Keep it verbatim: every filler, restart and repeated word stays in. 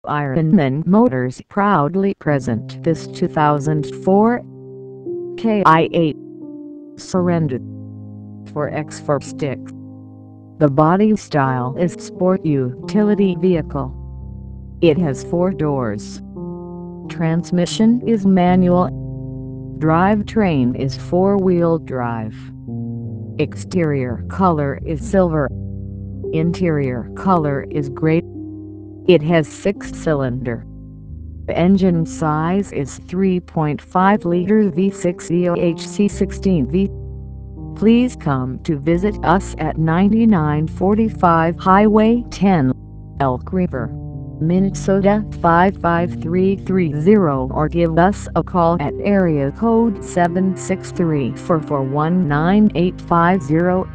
Ironman Motors proudly present this two thousand four K I eight Sorento four by four stick. The body style is sport utility vehicle. It has four doors. Transmission is manual. Drivetrain is four-wheel drive. Exterior color is silver. Interior color is gray. It has six-cylinder. The engine size is three point five liter V six E O H C sixteen V. Please come to visit us at ninety-nine forty-five Highway ten, Elk River, Minnesota five five three three zero, or give us a call at area code seven six three, four four one, nine eight five zero.